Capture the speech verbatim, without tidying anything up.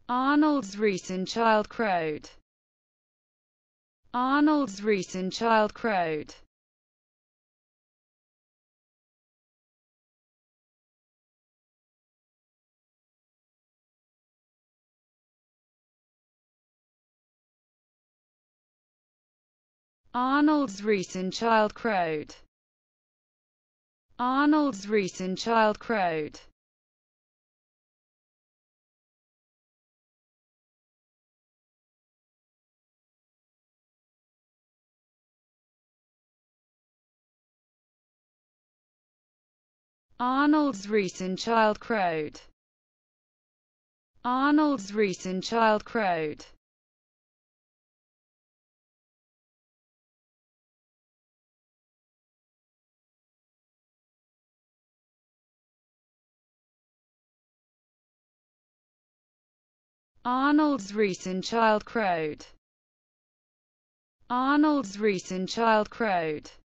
Arnold's recent child crowed. Arnold's recent child crowed. Arnold's recent child crowed. Arnold's recent child crowed. Arnold's recent child crowed. Arnold's recent child crowed. Arnold's recent child crowed. Arnold's recent child crowed.